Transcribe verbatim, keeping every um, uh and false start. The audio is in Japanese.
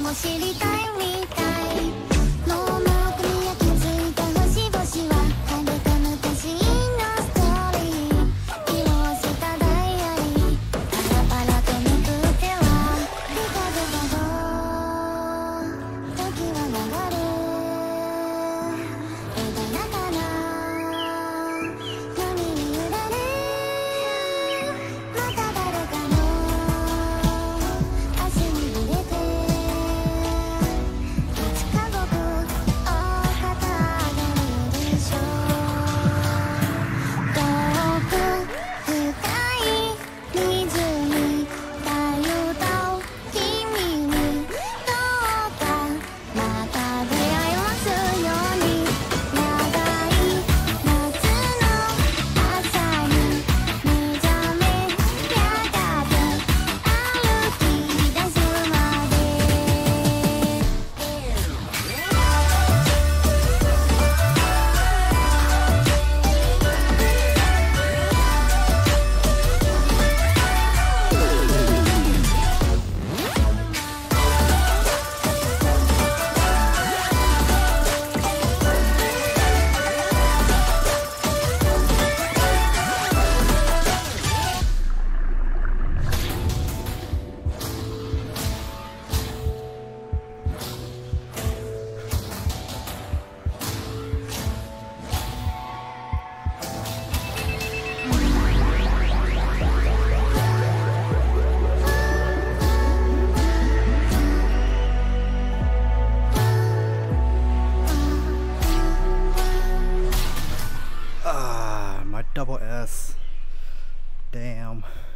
も知りたいみたい。もうもくに焼き付いた星々は遥か昔のストーリー。色あせたダイアリーパラパラとめくってはビカビカと時は流れ穏やかな波に揺られまた誰かの足に触れていつか僕を語れるでしょう。遠く深い水にたゆと君にどうかまた出会いますように。長い夏の朝に目覚めやがて歩き出すまで。 Ah, my double S. Damn.